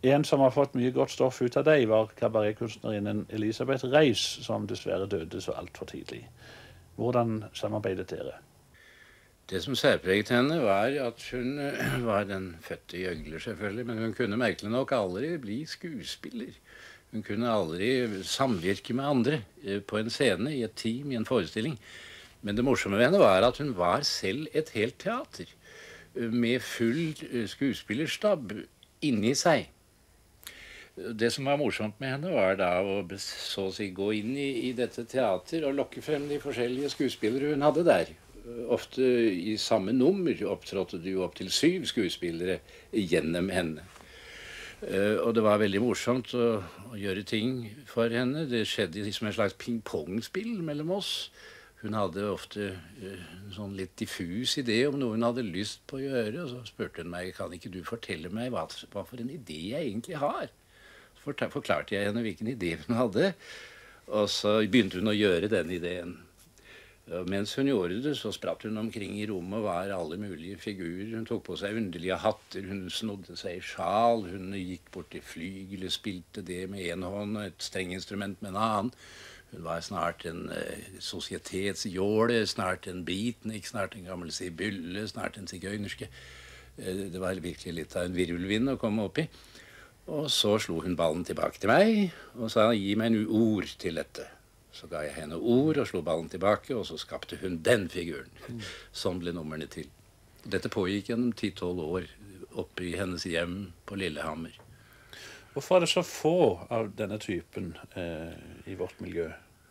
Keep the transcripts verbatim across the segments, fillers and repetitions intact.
En som har fått mye godt stoff ut av deg, var kabaretkunstnerinnen Elisabeth Reis, som dessverre døde så alt for tidlig. Hvordan samarbeidet dere? Det som særpreget henne var at hun var den fødte gjøgler selvfølgelig, men hun kunne merkelig nok aldri bli skuespiller. Hun kunne aldri samvirke med andre på en scene, i et team, i en forestilling. Men det morsomme ved henne var at hun var selv et helt teater, med full skuespillerstab inni seg. Det som var morsomt med henne var da å så å si gå inn i, i dette teater og lokke frem de forskjellige skuespillere hun hadde der. Ofte i samme nummer opptrådte det jo opp til syv skuespillere gjennom henne. Uh, og det var veldig morsomt å, å gjøre ting for henne. Det skjedde som en slags ping-pong-spill mellom oss. Hun hadde ofte uh, en sånn litt diffus idé om noe hun hadde lyst på å gjøre. Og så spurte hun meg, kan ikke du fortelle meg hva, hva for en idé jeg egentlig har? Så forklarte jeg henne hvilken idé hun hadde. Og så begynte hun å gjøre den ideen. Og mens hun gjorde det, så spratt hun omkring i rommet og var alle mulige figurer. Hun tok på seg underlige hatter, hun snodde seg i sjal, hun gikk bort til flygel og spilte det med en hånd og et strenginstrument med en annen. Hun var snart en uh, sosietetsjåle, snart en beatnik, snart en gammel sibylle, snart en sigøynerske. Uh, det var virkelig litt av en virvelvind å komme opp i. Og så slo hun ballen tilbake til meg og sa, gi meg noe ord til dette. Så ga jeg henne ord og slo ballen tilbake, og så skapte hun den figuren. Mm. Sånn ble numrene til. Dette pågikk gjennom ti tolv år oppe i hennes hjem på Lillehammer. Hvorfor er det så få av denne typen eh, i vårt miljø?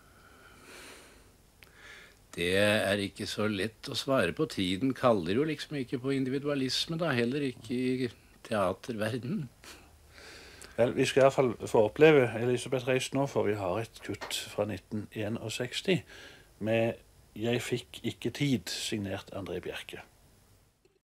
Det er ikke så lett å svare på. Tiden kaller jo liksom ikke på individualisme, da, heller ikke i teaterverdenen. Vel, vi skal i hvert fall få oppleve Elisabeth Reis nå, for vi har et kutt fra nitten sekstisien med «Jeg fikk ikke tid», signert André Bjerke.